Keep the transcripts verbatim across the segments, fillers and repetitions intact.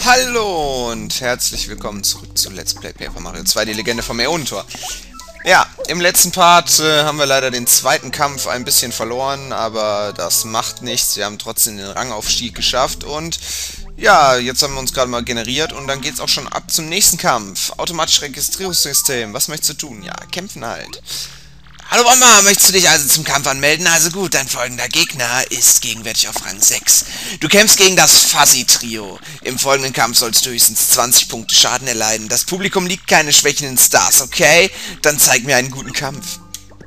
Hallo und herzlich willkommen zurück zu Let's Play Paper Mario zwei, die Legende vom Äonentor. Ja, im letzten Part äh, haben wir leider den zweiten Kampf ein bisschen verloren, aber das macht nichts. Wir haben trotzdem den Rangaufstieg geschafft und ja, jetzt haben wir uns gerade mal generiert und dann geht's auch schon ab zum nächsten Kampf. Automatisches Registrierungssystem, was möchtest du tun? Ja, kämpfen halt. Hallo Bomber, möchtest du dich also zum Kampf anmelden? Also gut, dein folgender Gegner ist gegenwärtig auf Rang sechs. Du kämpfst gegen das Fuzzy-Trio. Im folgenden Kampf sollst du höchstens zwanzig Punkte Schaden erleiden. Das Publikum liebt keine schwächenden Stars, okay? Dann zeig mir einen guten Kampf.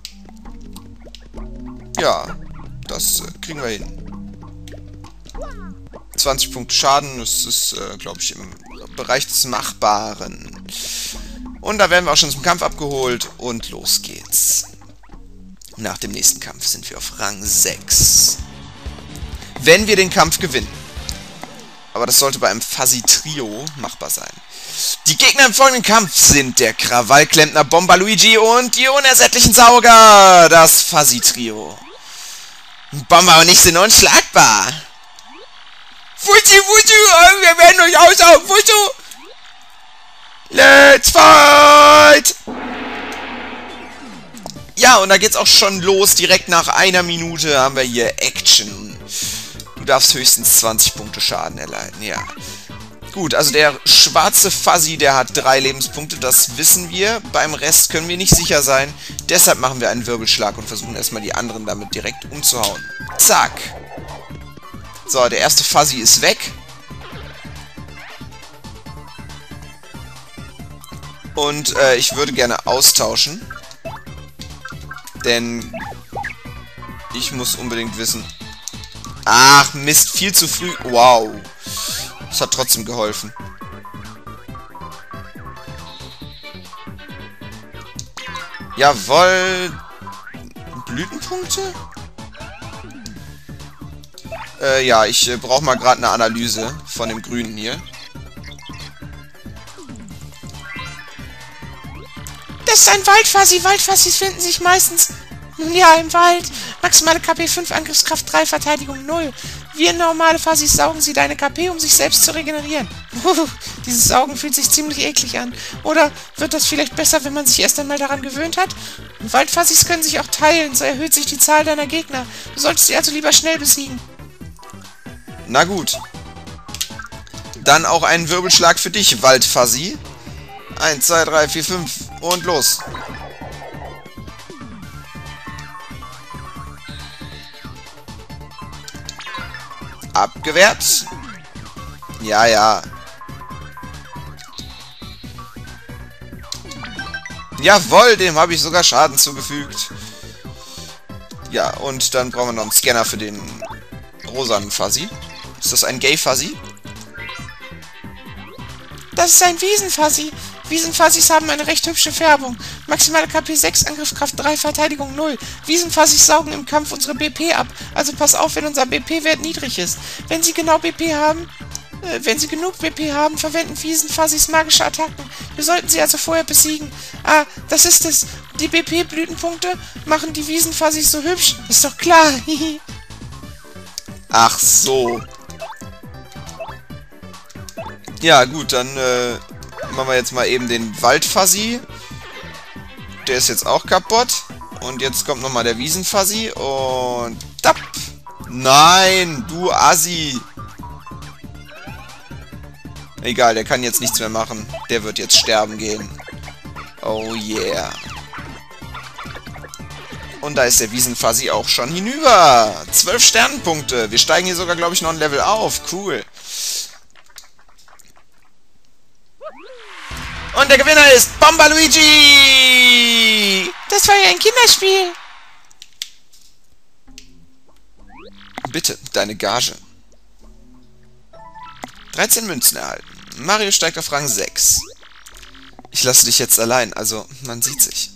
Ja, das äh, kriegen wir hin. zwanzig Punkte Schaden, das ist, äh, glaube ich, im Bereich des Machbaren. Und da werden wir auch schon zum Kampf abgeholt und los geht's. Nach dem nächsten Kampf sind wir auf Rang sechs. Wenn wir den Kampf gewinnen. Aber das sollte bei einem Fuzzy-Trio machbar sein. Die Gegner im folgenden Kampf sind der Krawallklempner Bomber Luigi und die unersättlichen Sauger, das Fuzzy-Trio. Bomber und ich sind unschlagbar. Fuzzy, Fuzzy, wir werden euch aussaugen, Fuzzy. Let's fight! Ja, und da geht's auch schon los. Direkt nach einer Minute haben wir hier Action. Du darfst höchstens zwanzig Punkte Schaden erleiden, ja. Gut, also der schwarze Fuzzy, der hat drei Lebenspunkte, das wissen wir. Beim Rest können wir nicht sicher sein. Deshalb machen wir einen Wirbelschlag und versuchen erstmal die anderen damit direkt umzuhauen. Zack. So, der erste Fuzzy ist weg. Und äh, ich würde gerne austauschen. Denn ich muss unbedingt wissen... Ach, Mist, viel zu früh. Wow. Das hat trotzdem geholfen. Jawohl. Blütenpunkte? Äh, ja, ich äh, brauche mal gerade eine Analyse von dem Grünen hier. Das ist ein Waldfuzzy. Waldfuzzys finden sich meistens, nun ja, im Wald. Maximale K P fünf, Angriffskraft drei, Verteidigung null. Wir normale Fuzzys saugen sie deine K P, um sich selbst zu regenerieren. Puh, dieses Saugen fühlt sich ziemlich eklig an. Oder wird das vielleicht besser, wenn man sich erst einmal daran gewöhnt hat? Waldfuzzys können sich auch teilen, so erhöht sich die Zahl deiner Gegner. Du solltest sie also lieber schnell besiegen. Na gut. Dann auch einen Wirbelschlag für dich, Waldfuzzy. eins, zwei, drei, vier, fünf und los. Abgewehrt. Ja, ja. Jawohl, dem habe ich sogar Schaden zugefügt. Ja, und dann brauchen wir noch einen Scanner für den rosanen Fuzzy. Ist das ein Gay-Fuzzy? Das ist ein Wiesenfuzzy. Wiesenfuzzys haben eine recht hübsche Färbung. Maximale K P sechs, Angriffskraft drei, Verteidigung null. Wiesenfuzzys saugen im Kampf unsere B P ab. Also pass auf, wenn unser B P-Wert niedrig ist. Wenn sie genau B P haben, äh, wenn sie genug B P haben, verwenden Wiesenfuzzys magische Attacken. Wir sollten sie also vorher besiegen. Ah, das ist es. Die B P-Blütenpunkte machen die Wiesenfuzzys so hübsch. Ist doch klar. Ach so. Ja, gut, dann äh, machen wir jetzt mal eben den Waldfuzzy. Der ist jetzt auch kaputt. Und jetzt kommt nochmal der Wiesenfuzzy. Und... Tapp! Nein, du Assi! Egal, der kann jetzt nichts mehr machen. Der wird jetzt sterben gehen. Oh yeah. Und da ist der Wiesenfuzzy auch schon hinüber. zwölf Sternenpunkte. Wir steigen hier sogar, glaube ich, noch ein Level auf. Cool. Und der Gewinner ist Bomber Luigi! Das war ja ein Kinderspiel. Bitte, deine Gage. dreizehn Münzen erhalten. Mario steigt auf Rang sechs. Ich lasse dich jetzt allein, also man sieht sich.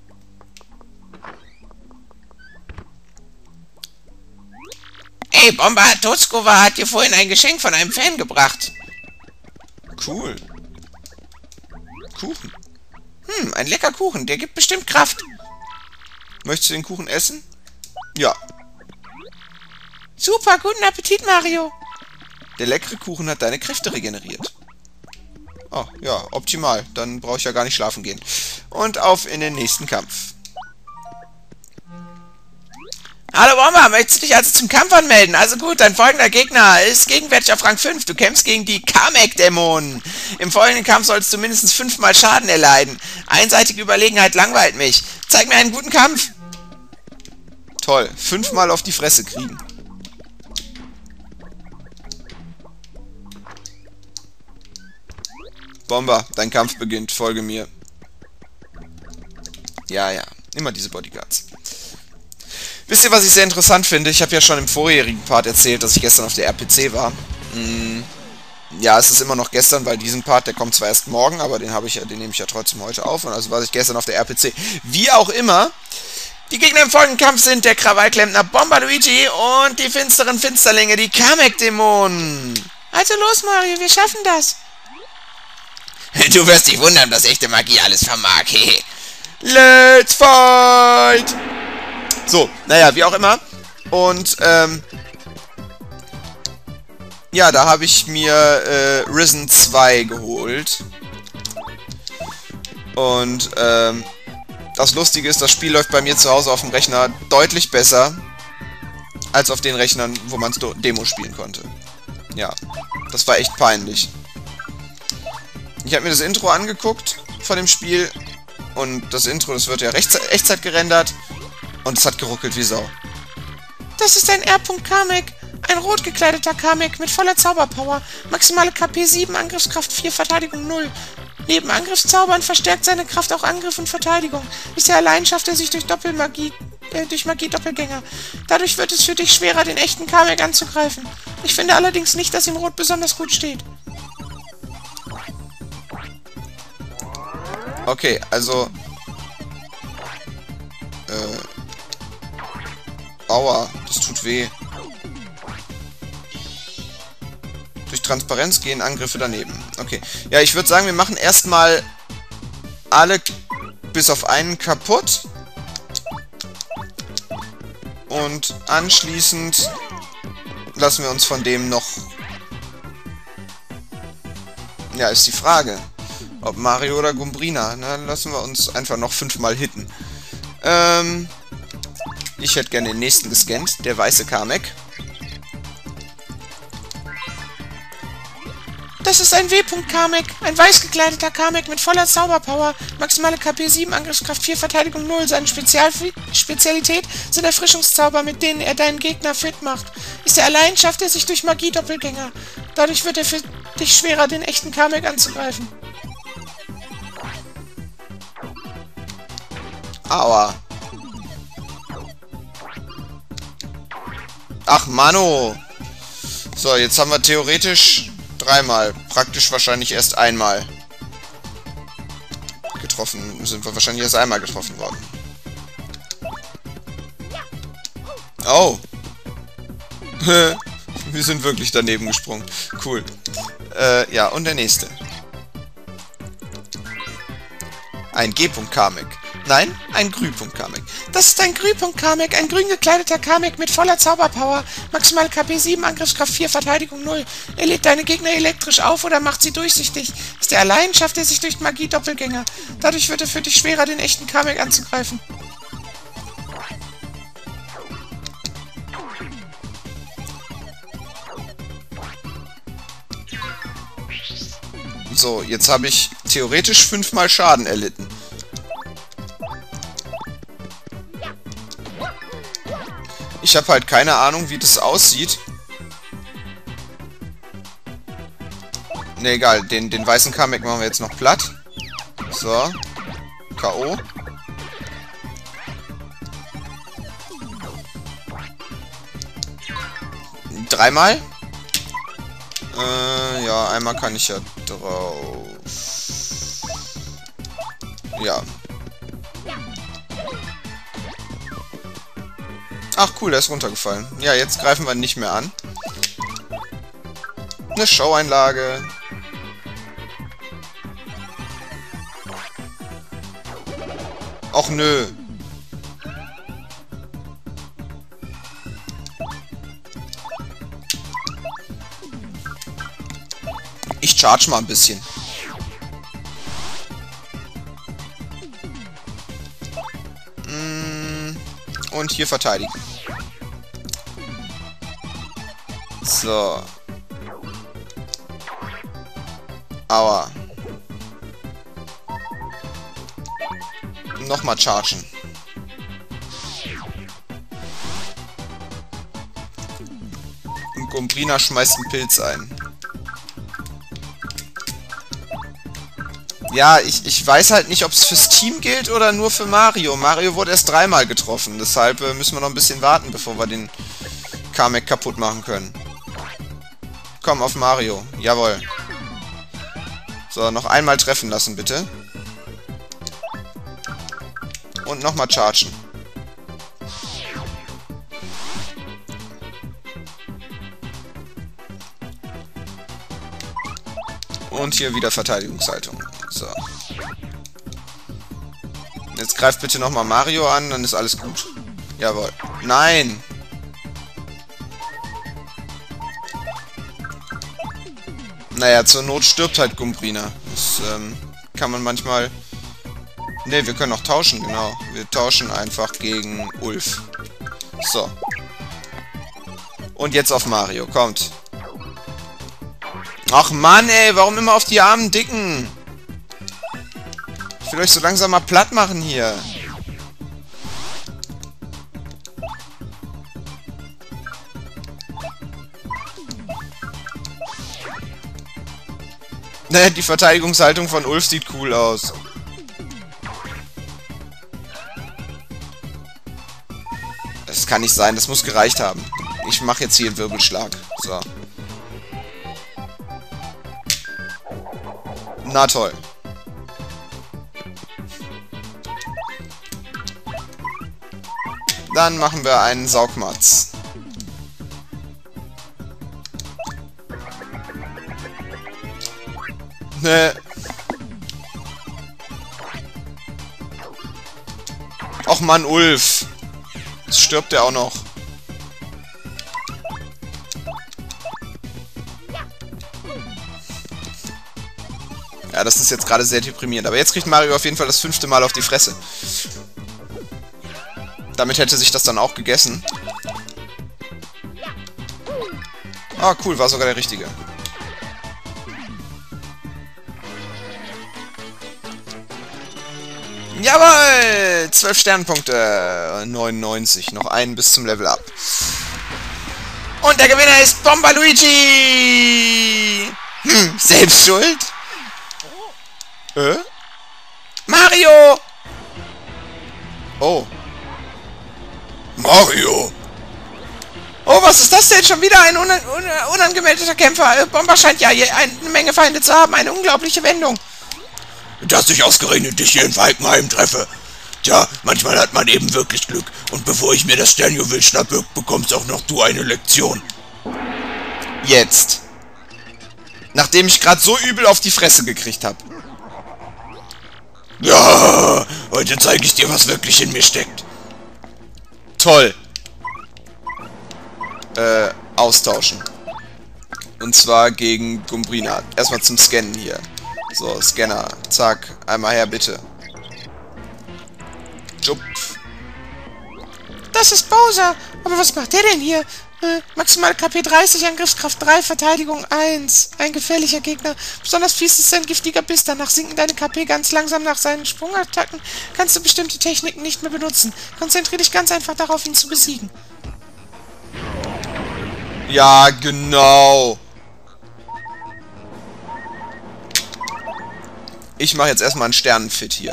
Ey, Bomber, Toadskova hat dir vorhin ein Geschenk von einem Fan gebracht. Cool. Kuchen. Hm, ein lecker Kuchen. Der gibt bestimmt Kraft. Möchtest du den Kuchen essen? Ja. Super, guten Appetit, Mario. Der leckere Kuchen hat deine Kräfte regeneriert. Oh, ja, optimal. Dann brauche ich ja gar nicht schlafen gehen. Und auf in den nächsten Kampf. Hallo Bomber, möchtest du dich also zum Kampf anmelden? Also gut, dein folgender Gegner ist gegenwärtig auf Rang fünf. Du kämpfst gegen die Kamek-Dämonen. Im folgenden Kampf sollst du mindestens fünfmal Schaden erleiden. Einseitige Überlegenheit langweilt mich. Zeig mir einen guten Kampf. Toll, fünfmal auf die Fresse kriegen. Bomber, dein Kampf beginnt, folge mir. Ja, ja, immer diese Bodyguards. Wisst ihr, was ich sehr interessant finde? Ich habe ja schon im vorherigen Part erzählt, dass ich gestern auf der R P C war. Hm, ja, es ist immer noch gestern, weil diesen Part, der kommt zwar erst morgen, aber den habe ich ja, den nehme ich ja trotzdem heute auf. Und also war ich gestern auf der R P C. Wie auch immer, die Gegner im folgenden Kampf sind der Krawallklempner Bomber Luigi und die finsteren Finsterlinge, die Kamek-Dämonen. Also los, Mario, wir schaffen das. Du wirst dich wundern, dass echte Magie alles vermag. Let's fight! So, naja, wie auch immer. Und, ähm... ja, da habe ich mir äh, Risen zwei geholt. Und, ähm... das Lustige ist, das Spiel läuft bei mir zu Hause auf dem Rechner deutlich besser als auf den Rechnern, wo man es Demo spielen konnte. Ja, das war echt peinlich. Ich habe mir das Intro angeguckt von dem Spiel und das Intro, das wird ja Echtzeit gerendert und es hat geruckelt wie Sau. Das ist ein R. Kamek, ein rot gekleideter Kamek mit voller Zauberpower, maximale K P sieben, Angriffskraft vier, Verteidigung null. Neben Angriffszaubern verstärkt seine Kraft auch Angriff und Verteidigung. Ist er allein, schafft er sich durch Doppelmagie, äh, durch Magie-Doppelgänger. Dadurch wird es für dich schwerer, den echten Kamek anzugreifen. Ich finde allerdings nicht, dass ihm Rot besonders gut steht. Okay, also... Äh... Aua, das tut weh. Durch Transparenz gehen Angriffe daneben. Okay. Ja, ich würde sagen, wir machen erstmal alle bis auf einen kaputt. Und anschließend lassen wir uns von dem noch... Ja, ist die Frage. Ob Mario oder Gumbrina. Na, lassen wir uns einfach noch fünfmal hitten. Ähm... Ich hätte gerne den nächsten gescannt. Der weiße Kamek. Das ist ein W. Kamek, ein weiß gekleideter Kamek mit voller Zauberpower, maximale K P sieben, Angriffskraft vier, Verteidigung null. Seine Spezial Spezialität sind Erfrischungszauber, mit denen er deinen Gegner fit macht. Ist er allein, schafft er sich durch Magie-Doppelgänger. Dadurch wird er für dich schwerer, den echten Kamek anzugreifen. Aua. Ach, Mano. So, jetzt haben wir theoretisch dreimal. Praktisch wahrscheinlich erst einmal getroffen. Sind wir wahrscheinlich erst einmal getroffen worden. Oh. Wir sind wirklich daneben gesprungen. Cool. Äh, ja, und der nächste. Ein G. Kamek. Nein, ein Grü. Kamek. Das ist ein Grü. Kamek, ein grün gekleideter Kamek mit voller Zauberpower, maximale K P sieben, Angriffskraft vier, Verteidigung null. Er lädt deine Gegner elektrisch auf oder macht sie durchsichtig. Ist er allein, schafft er sich durch Magie-Doppelgänger. Dadurch wird er für dich schwerer, den echten Kamek anzugreifen. So, jetzt habe ich theoretisch fünfmal Schaden erlitten. Ich habe halt keine Ahnung, wie das aussieht. Ne, egal. Den, den weißen Kamek machen wir jetzt noch platt. So. K O. Dreimal. Äh, ja, einmal kann ich ja drauf. Ja. Ach cool, der ist runtergefallen. Ja, jetzt greifen wir ihn nicht mehr an. Eine Showeinlage. Och nö. Ich charge mal ein bisschen. Und hier verteidigen. So. Aua. Nochmal chargen. Und Gumbrina schmeißt einen Pilz ein. Ja, ich, ich weiß halt nicht, ob es fürs Team gilt oder nur für Mario. Mario wurde erst dreimal getroffen. Deshalb äh, müssen wir noch ein bisschen warten, bevor wir den Kamek kaputt machen können. Komm, auf Mario. Jawohl. So, noch einmal treffen lassen, bitte. Und nochmal chargen. Und hier wieder Verteidigungshaltung. So. Jetzt greift bitte nochmal Mario an, dann ist alles gut. Jawohl. Nein! Naja, zur Not stirbt halt Gumbrina. Das ähm, kann man manchmal... Ne, wir können auch tauschen, genau. Wir tauschen einfach gegen Ulf. So. Und jetzt auf Mario, kommt. Ach Mann, ey, warum immer auf die armen Dicken? Ich will euch so langsam mal platt machen hier. Ne, die Verteidigungshaltung von Ulf sieht cool aus. Das kann nicht sein, das muss gereicht haben. Ich mache jetzt hier einen Wirbelschlag. So. Na toll. Dann machen wir einen Saugmatz. Ne. Och Mann, Ulf. Jetzt stirbt er auch noch. Ja, das ist jetzt gerade sehr deprimierend. Aber jetzt kriegt Mario auf jeden Fall das fünfte Mal auf die Fresse. Damit hätte sich das dann auch gegessen. Ah, cool, war sogar der richtige. Jawohl! zwölf Sternpunkte. neunundneunzig. Noch einen bis zum Level Up. Und der Gewinner ist Bomber Luigi! Hm, selbst schuld? Äh? Mario! Oh. Mario! Oh, was ist das denn? Schon wieder ein unan un unangemeldeter Kämpfer. Bomber scheint ja eine Menge Feinde zu haben. Eine unglaubliche Wendung. Dass ich ausgerechnet dich hier in Falkenheim treffe. Tja, manchmal hat man eben wirklich Glück. Und bevor ich mir das Sternjuwel schnappe, bekommst auch noch du eine Lektion. Jetzt. Nachdem ich gerade so übel auf die Fresse gekriegt habe. Ja, heute zeige ich dir, was wirklich in mir steckt. Toll. Äh, austauschen. Und zwar gegen Gumbrina. Erstmal zum Scannen hier. So, Scanner. Zack. Einmal her, bitte. Jupp. Das ist Bowser. Aber was macht der denn hier? Äh, maximal K P dreißig, Angriffskraft drei, Verteidigung eins. Ein gefährlicher Gegner. Besonders fies ist sein giftiger Biss. Danach sinken deine K P ganz langsam. Nach seinen Sprungattacken kannst du bestimmte Techniken nicht mehr benutzen. Konzentriere dich ganz einfach darauf, ihn zu besiegen. Ja, genau. Ich mache jetzt erstmal einen Sternenfit hier.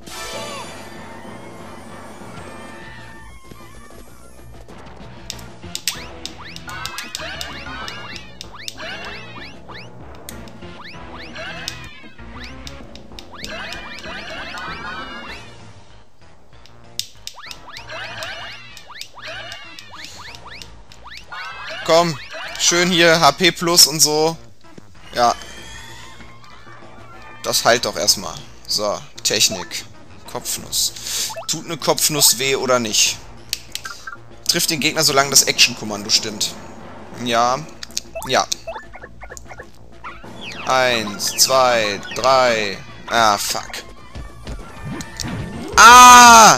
Komm, schön hier H P plus und so. Ja. Das heilt doch erstmal. So, Technik. Kopfnuss. Tut eine Kopfnuss weh oder nicht? Trifft den Gegner, solange das Action-Kommando stimmt. Ja. Ja. Eins, zwei, drei. Ah, fuck. Ah!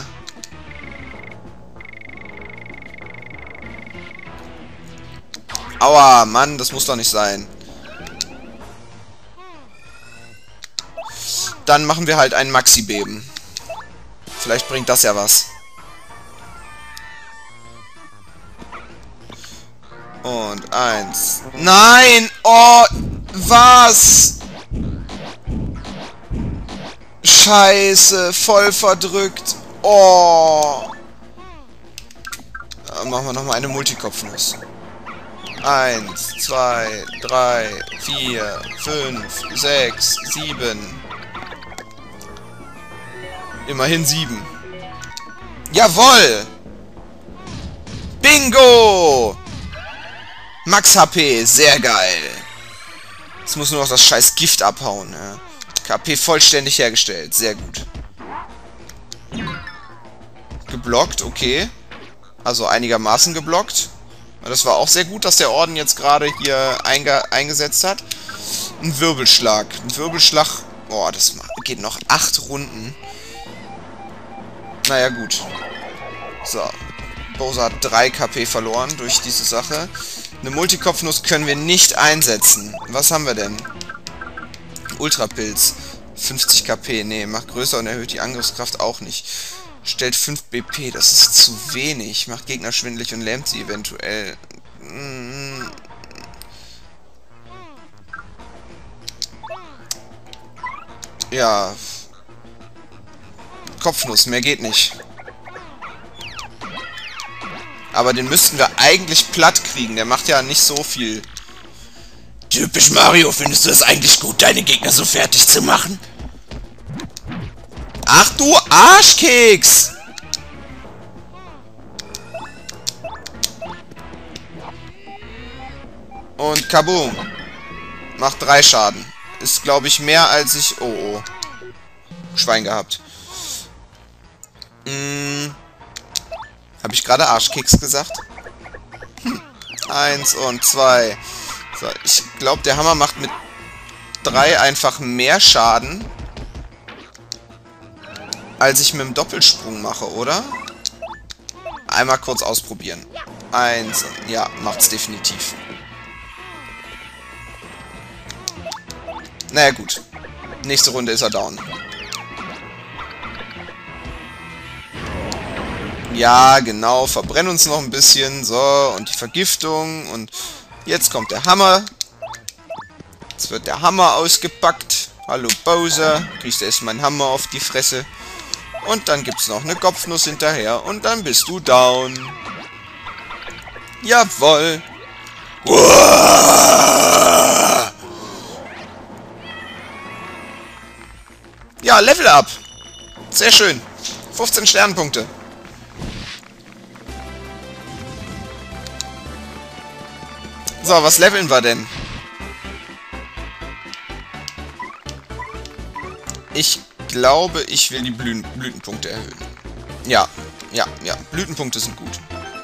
Aua, Mann, das muss doch nicht sein. Dann machen wir halt ein Maxi-Beben. Vielleicht bringt das ja was. Und eins. Nein! Oh! Was? Scheiße! Voll verdrückt. Oh! Dann machen wir nochmal eine Multikopfnuss. Eins, zwei, drei, vier, fünf, sechs, sieben. Immerhin sieben. Jawoll! Bingo! Max H P, sehr geil. Jetzt muss nur noch das scheiß Gift abhauen. Ja. K P vollständig hergestellt, sehr gut. Geblockt, okay. Also einigermaßen geblockt. Das war auch sehr gut, dass der Orden jetzt gerade hier einge eingesetzt hat. Ein Wirbelschlag. Ein Wirbelschlag. Boah, das geht noch acht Runden. Naja, gut. So. Bowser hat drei K P verloren durch diese Sache. Eine Multikopfnuss können wir nicht einsetzen. Was haben wir denn? Ultrapilz. fünfzig K P. Nee, macht größer und erhöht die Angriffskraft auch nicht. Stellt fünf B P. Das ist zu wenig. Macht Gegner schwindelig und lähmt sie eventuell. Ja. Kopfnuss. Mehr geht nicht. Aber den müssten wir eigentlich platt kriegen. Der macht ja nicht so viel. Typisch Mario, findest du es eigentlich gut, deine Gegner so fertig zu machen? Ach du Arschkeks! Und kaboom. Macht drei Schaden. Ist, glaube ich, mehr als ich... Oh, oh. Schwein gehabt. Hm... Habe ich gerade Arschkeks gesagt? Hm. Eins und zwei. So, ich glaube, der Hammer macht mit drei einfach mehr Schaden, als ich mit dem Doppelsprung mache, oder? Einmal kurz ausprobieren. Eins. Ja, macht's definitiv. Naja, gut. Nächste Runde ist er down. Ja, genau. Verbrennen uns noch ein bisschen. So, und die Vergiftung. Und jetzt kommt der Hammer. Jetzt wird der Hammer ausgepackt. Hallo Bowser. Kriegst du erst meinen Hammer auf die Fresse. Und dann gibt's noch eine Kopfnuss hinterher. Und dann bist du down. Jawoll. Ja, Level up. Sehr schön. fünfzehn Sternpunkte. So, was leveln wir denn? Ich glaube, ich will die Blüten Blütenpunkte erhöhen. Ja, ja, ja. Blütenpunkte sind gut.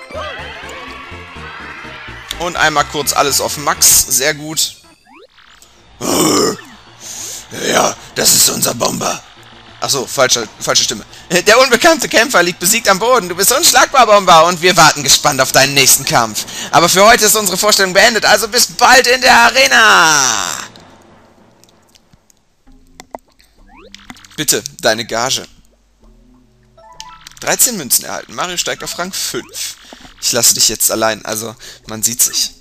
Und einmal kurz alles auf Max. Sehr gut. Ja, das ist unser Bomber. Achso, falsche, falsche Stimme. Der unbekannte Kämpfer liegt besiegt am Boden. Du bist unschlagbar, Bomber, und wir warten gespannt auf deinen nächsten Kampf. Aber für heute ist unsere Vorstellung beendet, also bis bald in der Arena! Bitte, deine Gage. dreizehn Münzen erhalten. Mario steigt auf Rang fünf. Ich lasse dich jetzt allein, also man sieht sich.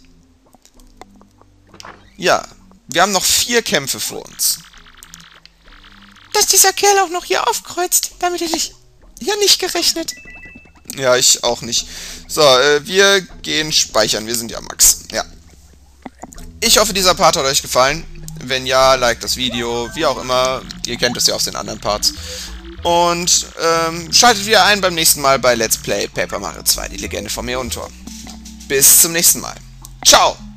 Ja, wir haben noch vier Kämpfe vor uns. Dass dieser Kerl auch noch hier aufkreuzt, damit hätte ich ja nicht gerechnet. Ja, ich auch nicht. So, äh, wir gehen speichern. Wir sind ja Max. Ja. Ich hoffe, dieser Part hat euch gefallen. Wenn ja, liked das Video. Wie auch immer. Ihr kennt es ja aus den anderen Parts. Und ähm, schaltet wieder ein beim nächsten Mal bei Let's Play Paper Mario zwei, die Legende vom Äonentor. Bis zum nächsten Mal. Ciao!